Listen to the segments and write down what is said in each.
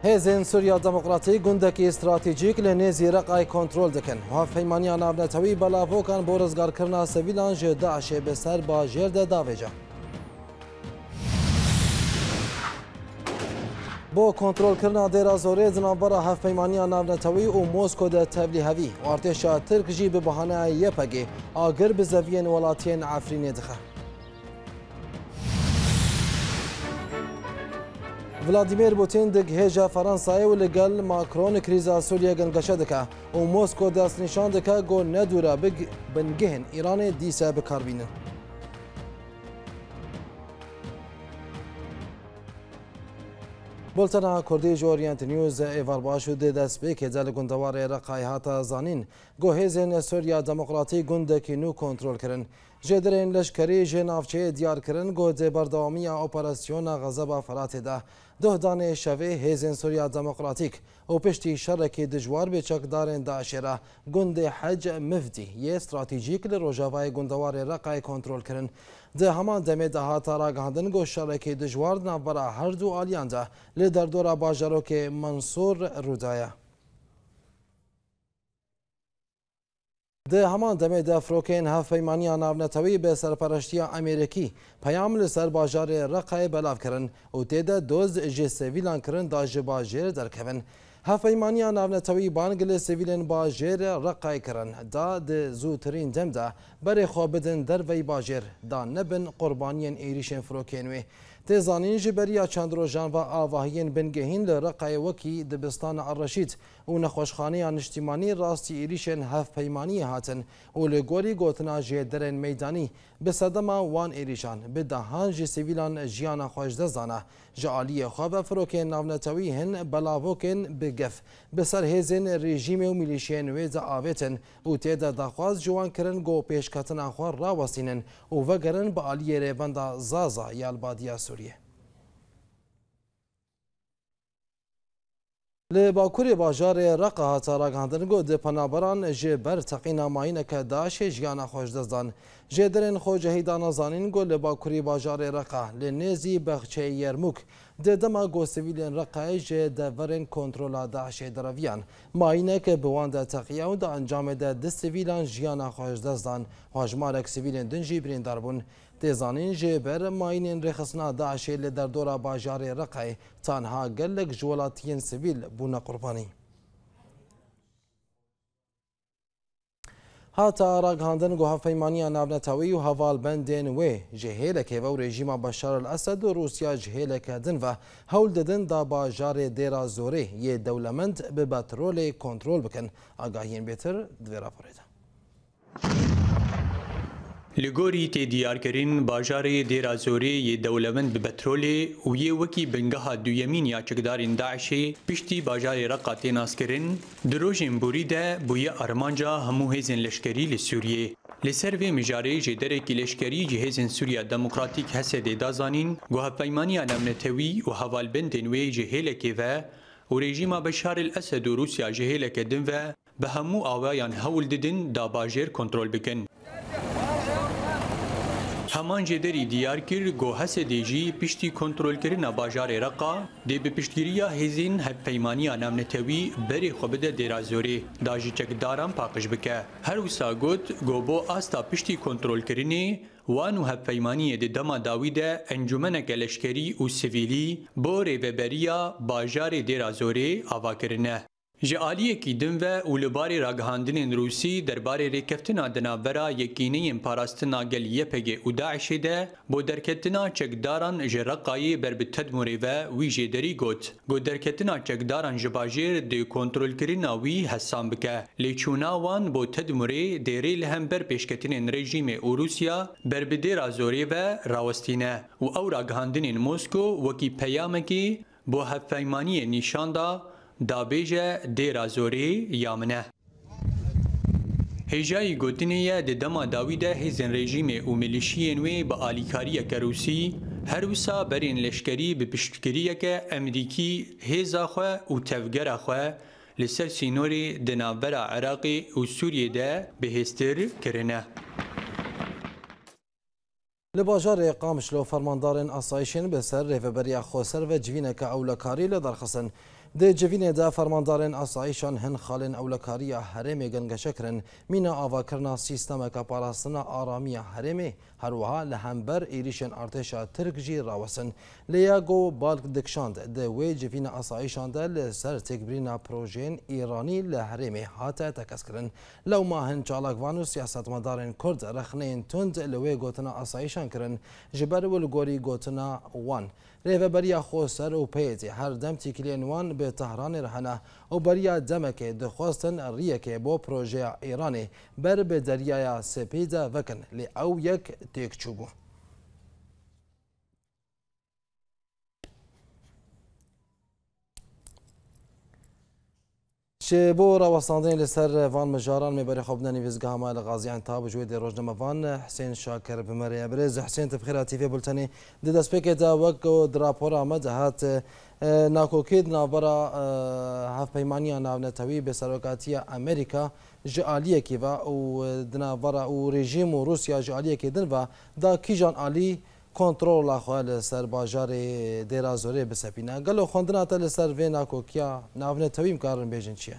هێزên Sûriya Demokratîk gundekî stratejîk li nêzî Reqayê kontrol dikin. Hevpeymaniya navnetewî belavokan bo rizgarkirina sivîlan ji Daişê bi ser bajêr de davêje. Bo kontrolkirina dêra zorê di navbera hevpeymaniya navnetewî û Mosko de tevlî hevî û artêşa Tirk jî bi bahaneya YPG agir bi zeviyên welatiyên Efrînê dixe. Vladimir Putin dig hêja Fransayê û li gel Macron krîza Sûriyê gingeşe dike û Mosko destnîşan dike got nedûre bingehên Îranê dîse bikarbînin. Bultena Kurdî ji Orient News êvar baş û dê destpêkê li gundewarê Reqayê hata zanîn got hêzên Sûriya Demokratîk gundekî nû kontrol kirin. Jêderên leşkerî ji navçeyê diyar kirin got dê berdewamiya operasyona Xezeba Feratê de duh danê şevê hêzên Sûriya Demokratîk û piştî şerekê dijwar bê çekdarên Daişê re gundê Hec Mifdî yê stratejîk li rojavayê gundewarê Reqayê kontrol kirin. Di heman demê de hata ragihandin got şerekê dijwar navbera her du aliyan de li derdora bajarokê Mansûr Rûdaye. Di heman demê de firokên hevpeymaniya navnetewî bi serpereştiya Amerîkî peyam li ser bajarê Reqayê belav kirin û tê de doz ji sivîlan kirin da ji bajêr derkevin. Hevpeymaniya navnetewî bang li sivîlên bajêr Reqayê kirin da di zûtirîn dem de berê xwe bidin derveyî bajêr da nebin qurbaniyên êrişên firokên wê. Tê zanîn ji beriya çend rojan ve avahiyên bingehîn li Reqayê wekî dibistana Erreşîd û nexweşxaneya niştîmanî rastî êrişên hevpeymaniyê hatin û li gorî gotina jêderên meydanî bi sedema wan êrîşan bi dehan ji sivîlan jiyana xwe ji dest dane. Ji aliyê xwe ve firokên navnetewî hin belavokên bi gef bi ser hêzên rejîmê û milîşiyên wê de avêtin û tê de daxwaz ji wan kirin got pêşketina xwe rawestînin û vegerin bi aliyê rêbenda Zaza ya Albadiya Sûriyê. Li Bakurê bajarê Reqa hata ragihandin got di penaberan ji ber teqîna mayîneke Daişê jiyana xwe ji dest dan. Jêderên xwe cihêda nazanîn got li Bakurê bajarê Reqa li nêzî bexçeyê Yermûk di dema got sivîlên Reqayê ji deverên kontrola Daişê dereviyan. Mayînek bi wan de teqiya û di encamê de di sivîlan jiyana xwe ji dest dan. Hejmarek sivîlên din jî birîndar bûn. Têzanîn ji ber mayînên rêxistina Daişê li derdora bajarê Reqayê tanha gelek ji welatiyên sivîl bûne qurbanî. Hata ragihandin got hevpeymaniya navnetewî û hevalbendên wê ji hêlekê ve û rejîma Beşar el-Esed û Rûsya ji hêleke din ve hewl didin da bajarê dêra zorê yê dewlemend bi petrolê kontrol bikin. Agahiyên bêtir di vê raporê de. Li gorî tê diyarkirin bajarê dêra zorê yê dewlemend bi petrolê û yê wekî bingeha duyemîn ya çekdarên Daişê piştî bajarê Reqa tê naskirin, di rojên borî de bûye armanca hemû hêzên leşkerî li Sûriyê. Li ser vê mijarê jêderekî leşkerî ji hêzên Sûriya Demokratîk Hesedê da zanîn got hevpeymaniya navnetewî û hevalbendên wê ji hêlekê ve û rejîma Beşar el-Esed û Rûsya ji hêleke din ve bi hemû awayan hewl didin da bajêr kontrol bikin. Heman jêderî diyar kir got Hesedê jî piştî kontrolkirina bajarê Reqa dê bi piştgiriya hêzên hevpeymaniya navnetewî berê xwe bide dêra zorê da ji çekdaran paqij bike. Her wisa got bo asta piştî kontrolkirinê wan û hevpeymaniyê di dema dawî de encûmeneke leşkerî û sivîlî bo rêveberiya bajarê dêra zorê avakirine. Ji aliyekî din ve û li barê ragihandinên Rûsî derbarê rêkeftina di navbera yekîneyên parastina gel YPG û Daişê de bo derketina çekdaran ji Reqayê ber bi tedmûrê ve wî jêderî got. Got derketina çekdaran ji bajêr dê kontrolkirina wî hesan bike. Lêçûna wan bo tedmûrê dêrê li hember pêşketinên rejîmê û Rûsya ber bi dêra zorê ve rawestîne û ew ragihandinên Mosko wekî peyamekî bo hevpeymaniyê nîşan da dabêje dêra zorê ya min e. Hêjayî gotinê ye di dema dawî de hêzên rejîmê û milîşiyên wê bi alîkariyeke Rûsî her wisa berên leşkerî bi piştgiriyeke Emerîkî hêza xwe û tevgera xwe li ser sînorê di navbera Iraqê û Sûriyê de bihêztir kirine. Li bajarê Qamişlo fermandarên asayişên bi ser rêveberiya Xweser ve civîneke ewlekarî li derxistin. د جوینه د فرماندارن اسایشان هن خالن اولکاریا حرم گنگشکرن مینا آواکرنا سیستم کپاراستنا آرامی حرم هروها لهمبر ایریشن ارتشا ترک جی راوسن لیاگو بالک دکشاند د وی جوینه اسایشان د لسر تکبرینا پروژین ایرانی لحرم هاتا تکسکرن لو ما هن چالاکوانو سیاستمدارن کرد رخنین تند لوی گوتنا اسایشان کرن جبر ولگوری گوتنا وان ریو بریا خوستر و پیتی هر دم تیکلین وان به تهران رهنه و بریا دمک دخواستن ریک با پروژه ایرانی بر به دریای سپید وکن لی او یک تیک چوبو. شبو راوستاندن لسر وان مجاران میبری خوب ننویزگاه ما لغازیان تاب جوید روزنامه وان حسین شاکر بمری ابرز حسین تبخیرات تیوی بلتنی دست پیک دا وک و دراپور آمد هات ناکوکید نابرا هف پیمانی ناونتوی به سروکاتی امریکا جالیه کی و دنابرا و رژیم و روسیا جالیه کی دن و دا کیجان علی کنترل اخوال سر باجار دیرازوری بسپینه گلو خوندنا تل سر و ناکوکیا ناونه تویم کارن بیجن چیه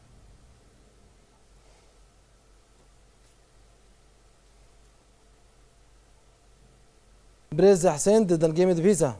برز حسین دنگیم دبیزا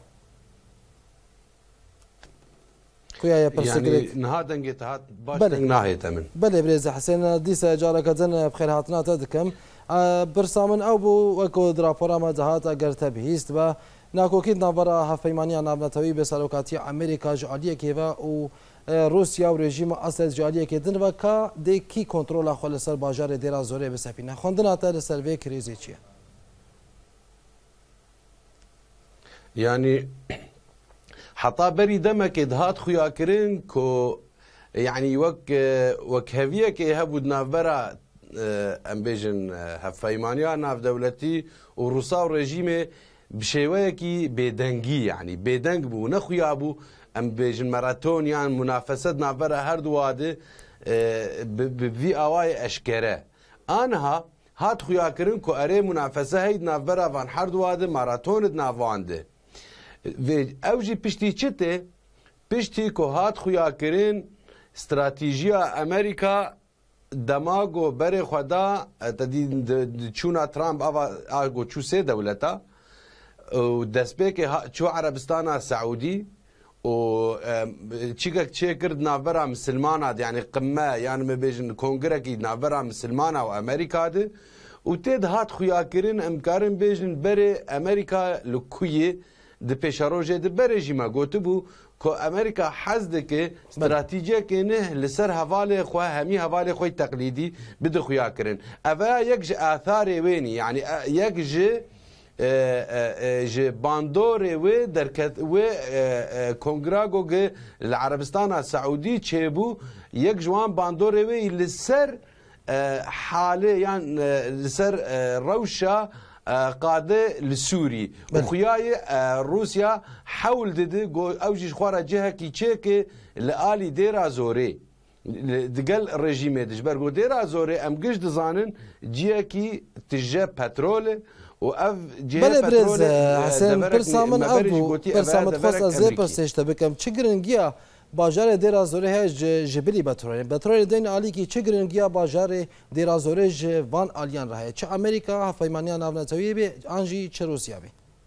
يعني نهادن جتهات باش ناهي تمن بله برز حسین دیسا جارا کدن بخیر هاتنا تدکم برسامن او بو وکو دراپورا ما جهات اگر تبهیست و ناکوکید نابرا هفیمانی نابنتوی به سلوکاتی امریکا جالیه که و روسیا و رژیم اسد جالیه که دن و که دی کی کنترل خال سر باجار دیرا زوره بسپینه خوندن تا سر وی کریزی چیه يعني حتى بري دمك ادهات خويا كرين كو يعني وك هفيه كي هبود نافرا امبيجن هفايمانيا ناف دولتي وروسا ورجيمه بشيويكي بيدنجي يعني بيدنج بو نخويا بو امبيجن ماراثون يعني منافسه نافرا هر دواده بفي اواي اشكره انها هات خويا كرين كو اري منافسه هيد نافرا فان هر دواده ماراثون نافانده و اوجی پشتی چته پشتی که هات خویا کرین استراتیژیا امریکا دماغو بر خدا تدی چونا ترامپ آگو چو سه دولتا و دست به که چو عربستان سعودی و چیکک چه کرد نافرا مسلمانه یعنی قمه یعنی مبیجن کنگره کی نافرا مسلمانه و امریکا ده و تد هات خویا کرین امکارن بیجن بر امریکا لکویه د پیشاروجه د برژیمه گوته بو که امریکا حزده که استراتیجیه که نه لسر حواله خواه همی حواله خواه تقلیدی بده خویا کرن اوه یک جه آثار وینی یعنی یک جه باندور و درکت و کنگراگو که العربستان سعودی چه بو یک جوان باندور و لسر حاله یعنی لسر روشا قاده لسوري وخياي روسيا حاول دد اوجي خوارا جهه كي تشيك لالي ديرا زوري دقل ريجيم دجبر ديرا زوري ام قش دزانن جهه كي تجا بترول واف جهه بترول حسين برسامن ابو برسامت خاص از پرسشت بكم چگرنگيا باجار دیرازوری هج جبلی بترول دین علی کی چه گرنگیا باجار دیرازوری وان آلیان راه چه امریکا هفیمانی ناونتوی به انجی چه روسیا به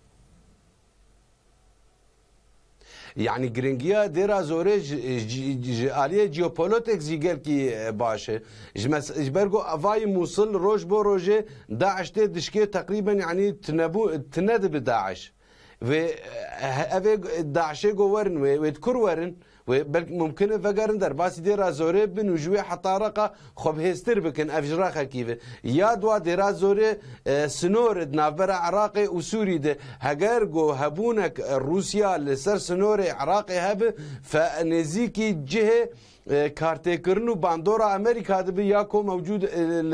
يعني جرينجيا ديرا زوري عليه جيوبوليتيك زيجر كي باشه جبرجو افاي موصل روج بو روجي داعش دشكي تقريبا يعني تند بداعش و افي داعش جوورن ويذكر ورن بل ممكن فقرن در باسی دیرا زوره بن وجوه حطارقه خب هستر بکن افجراخه کیوه یا دوا دیرا زوره سنور نافبر عراق و سوری ده هگر گو هبونک روسیا لسر سنور عراق هب فنزیکی جهه کارته کرنو باندورا امریکا دبی یاکو موجود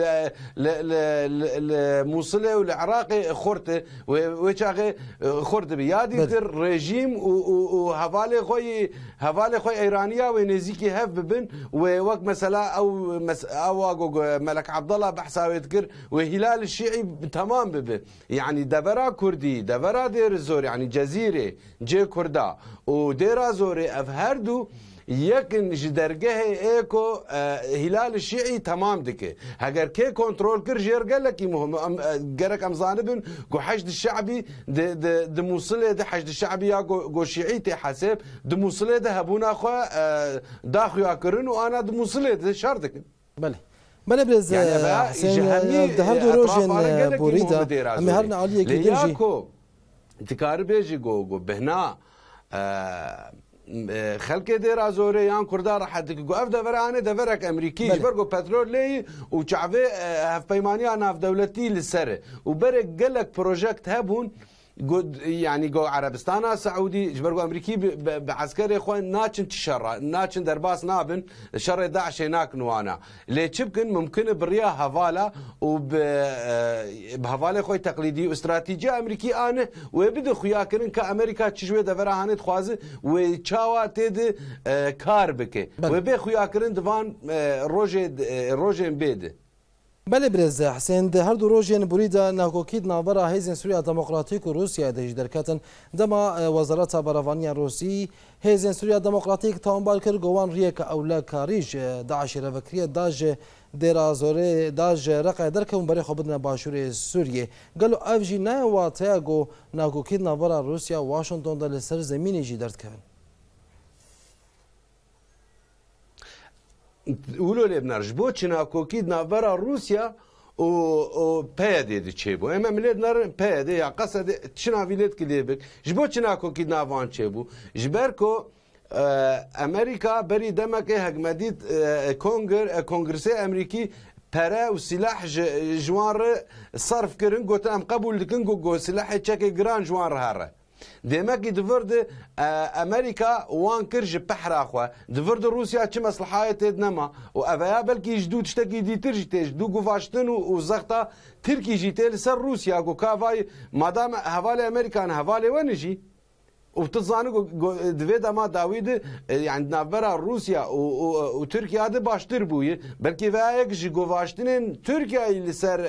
الموصله والعراق خورته وچاغه خورده بی یادی در رژیم و حواله خوی ایرانیا و نزیکی هف ببن و وقت مثلا او ملك عبد الله بحثاوي تكر وهلال الشيعي تمام ببه يعني دبرا كردي دبرا دير زور يعني جزيره جي كردا وديرا زوري اف هردو يكن جدرجه ايكو هلال الشيعي تمام دكه هاجر كي كنترول كرجير قال لك مهم جرك ام زانبن جو حشد الشعبي د موصله د حشد الشعبي يا جو شيعيتي حسب د موصله د هبونا خو داخو ياكرن وانا د موصله د شرطك بله بله برز حسين دهر روجن بوريدا ام هرنا عليه كدرجي تكار بيجي جو بهنا خلق دير زوري يان كردار حد جو اف دفرانه دفرك امريكي جبرجو بترول لي وشعبي هف بيمانيا ناف دولتي للسر وبرك قالك بروجكت هبون يعني جو عربستان سعودي جبرجو امريكي بعسكري اخوان ناتشن تشرع ناتشن درباس نابن شر داعش هناك نوانا ليه شبكن ممكن بريا هفالا وبهفالا خوي تقليدي واستراتيجيه امريكي انا وبدو خياكرن كامريكا تشوي دفرا هانت خوازي وتشاوا تد كاربكه وبي خياكرن دفان روجين بيد بله برز حسين ده هر دو روجين بريدا ناكوكيد نابرا هيزن سوريا ديمقراطيك وروسيا دهج دركتن دما وزارت برافانيا روسي هيزن سوريا ديمقراطيك تامبال كر جوان ريك اولا كاريج داعش رفكريه داج درازوري داج رقع دركم بري خبدنا باشور سوريا قالوا افجي نا واتاغو ناكوكيد نابرا روسيا واشنطن دل سر زمين جي درت كفن قولوا لي بنرج بو تشنا كوكيد نافرا روسيا و بيدي دي تشيبو اما مليد نار بيدي يا قصد تشنا فيليت كليبك جبو تشنا كوكيد نافان تشيبو جبركو امريكا بري دمك هجمديت كونغرسي امريكي para و سلاح جوار صرف كرن قلت ام قبول لكن جو سلاح تشكي جران جوار هاره ديماك دفرد امريكا وان كرج بحر اخوا دفرد روسيا تش مصلحه تدنما وافيا بلكي جدود تشتكي دي ترج دو غوفاشتن وزغتا تركي جيتي لسر روسيا جو كافاي مادام حوالي امريكان حوالي ونجي وبتظن دفيدا ما داويد يعني نافرا روسيا وتركيا هذا باشتر بوي بلكي فايك جي غوفاشتن تركيا اللي صار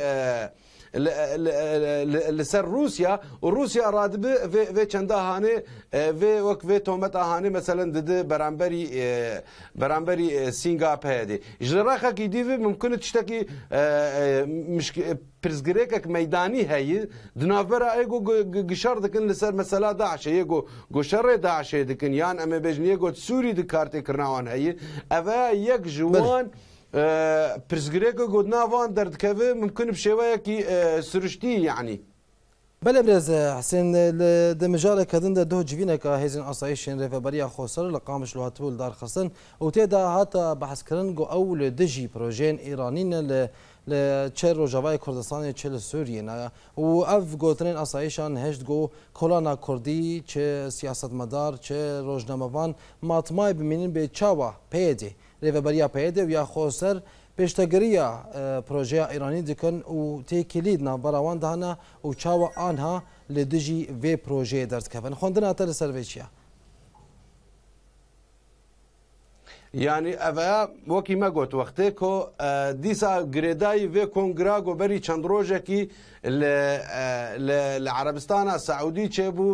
لسر روسيا وروسيا راد في چندا هانه في وقت في تومت هانه مثلا ضد برامبري سنغافوري جراخه کی دی ممکن تشتكي مش برزغريك ميداني هي دنافرا ايغو گشار دكن لسر مثلا داعش ايغو گشر داعش دكن يان ام بجنيغو سوري دكارتي كرناوان هي اوا يك جوان برزغريكو قدنا فان درد كافي ممكن بشويه كي سرشتي يعني بله برز حسين دمجال كدن ده جوينه كهزن اصايشن رفبريا خوسر لقامش لو هتول دار خصن وتدا حتى بحث كرن جو اول دجي بروجين ايرانيين لچه روجاوای کردستان چه سوریه و اف گوترین اصایشان هشت گو کلانا کردی چه سیاست مدار چه روزنامه‌وان ماتمای بمینن به چاوا پیده ریوبریا پیده و یا خوسر پیشتگیریا پروژه ایرانی دکن و تی کلید نبراوان دهنا و چاوا آنها لدجی و پروژه درد کفن خوندن اتر سرویچیا يعني أفا وكي ما قلت وقتكو ديسا جريداي في كونغراغو بري چندروجكي لعربستان السعودي تشبو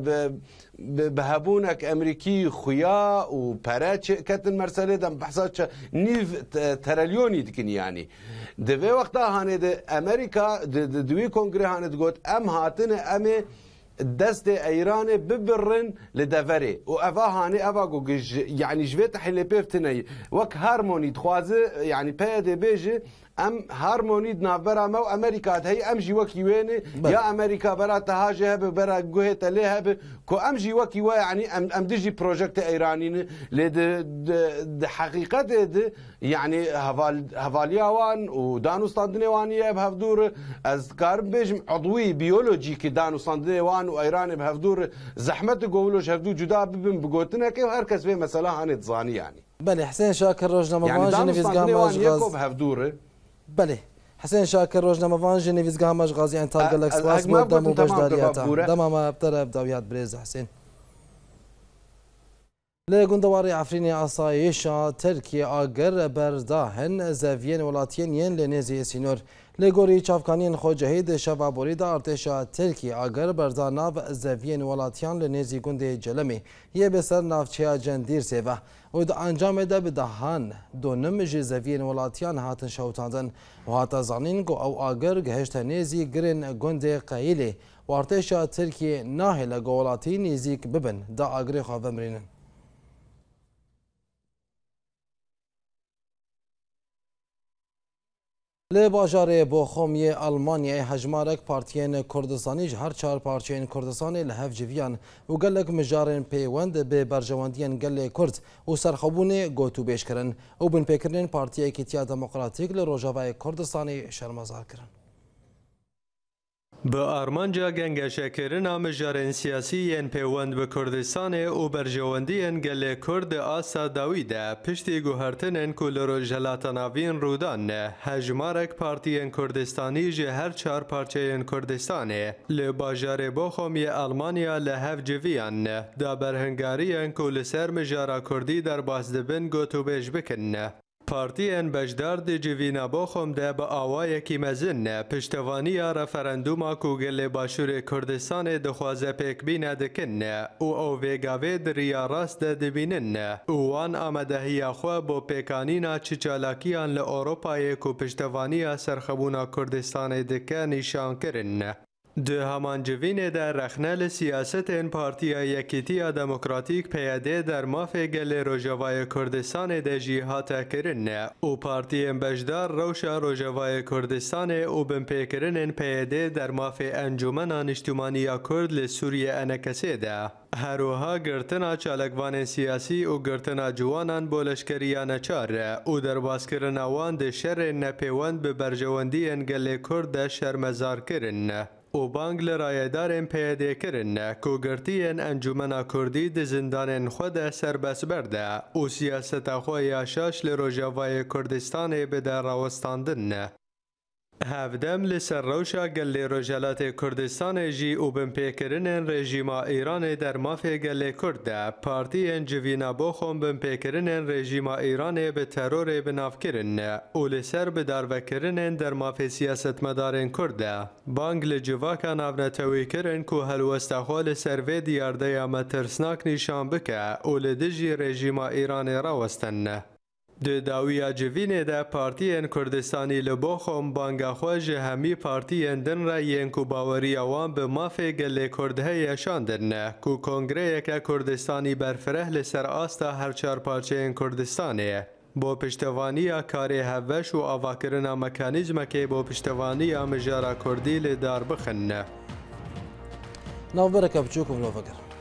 بهبونك أمريكي خويا وباراتش كتن مرسلة دم بحثات نيف تريليوني دكن يعني دفي وقتها هاني أمريكا دوي كونغري هاني تقول أم هاتن أمي دست ايران ببرن لدفري وافا هاني افا يعني جويت حلي بيفتني وك هارموني تخوازي يعني بيدي بيجي ام هارموني دنافرا مو امريكا هي ام جي وكي وين يا امريكا برا تهاجي هب برا جوهت ليه هب كو ام جي وكي يعني ام ديجي بروجكت ايراني لد حقيقه يعني هفاليا وان ودانو ستاندنيوانيه بهفدور از كارب بيج عضوي بيولوجي كي دانو ستاندنيوان وايران بهفدور زحمه قولوش هفدو جدا بقوتنا كيف هركس في مساله هاني تزاني يعني بله حسين شاكر روجنامه يعني وان جنيفيز غاماج غاز بله حسين شاكر روجنامه وان جنيفيز غاماج غازي انتال جالكس باس مقدم وبجدارياتا دمام ابتدى بداويات بريز حسين لی گندواری عفرین آسایش ترکیه آگر برداهن زوین ولاتین ین لنزی سینور لی گوری چافکانین خو جهید شوابوری دا ارتشا ترکیه آگر بردا ناو زوین ولاتیان لنزی گند جلمی یه بسر نافچیا جندیر سیوه و دا انجام ده بدهان دونم جی زوین ولاتیان هاتن شوتاندن و هاتا زانین گو او آگر گهشت نزی گرن گند قیلی و ارتشا ترکیه ناهل گو ولاتی نزیک ببن دا آگر خواه مرینن. لی باجار بوخومی آلمانیا هجمارک پارتیین کردستانی هر چهار پارچین کردستانی لحف جویان و گلک مجارن پیوند به برجواندین گل کرد و سرخوبون گوتو بیش کرن و بن پیکرین پارتی کتیا دموکراتیک لروجاوای کردستانی شرمزار کرن. به آرمانجا گنگشکرین مجارن سیاسی ین پیوند به کردستان و برجواندی ین گل کرد آسا داویده پشتی گوهرتنین کلرو جلاتاناوین رودان هجمارک پارتیین کردستانی جه هر چهار پارچین کردستانی لباجار بوخومی آلمانیا لحف جویان دا برهنگاری کل سر مجارا کردی در بازدبن گوتو بیش بکن. پارتیین بجدار دی جوینا بوخم ده با آوای کی مزن پشتوانی رفراندوما کوگل باشور کردستان دخوازه پیک بین دکن او ویگاوی دریا راست دبینن وان آمدهی خو با پیکانینا چچالاکیان لأوروپای کو پشتوانی سرخبونا کردستان دکه نشان کرن. ده همان جوین در رخنل سیاست این پارتیا یکیتیا دموکراتیک پیاده در مافه گل روجاوای کردستان ده جیهات کرن و پارتی بجدار روشا روجاوای کردستان و بمپیکرن پیاده در مافه انجمن اجتماعی کرد لسوریه انکسی ده. هروها گرتنا چالکوان سیاسی و گرتنا جوانان بولشکریان چار و در باسکرن آوان ده شر نپیوند به برجواندی انگل کرد شرمزار کرن. و بانگ لرایدارن پیاده کرن که گرتین انجمن کردی ده زندان خود سربس برده و سیاست خواه یاشاش لروجاوای کردستان به در راوستاندن. هفدم لسر روشا گل رجالات کردستان جی و بمپیکرن رژیم ایران در مافه گل کرده پارتی جوینا بوخم بمپیکرن رژیم ایران به ترور بناف کرن و لسر به داروکرن در مافه سیاست مدارن کرده بانگ لجواکا نافنتوی کرن که هلوستخوال سروی دیارده مترسناک نشان بکه و لدجی رژیم ایران راوستن. ده داویا جوینه ده پارتیین کردستانی لبوخم بانگا خواج همی پارتیین دن را ین کو باوری اوان به مافه گل کرده یشاندن کو کنگره که کردستانی برفره لسر آستا هر چار پارچین کردستانی با پشتوانی کاری هوش و آواکرنا مکانیزم که با پشتوانی مجارا کردی لدار بخن. ناو برکه بچوکم لو فکر.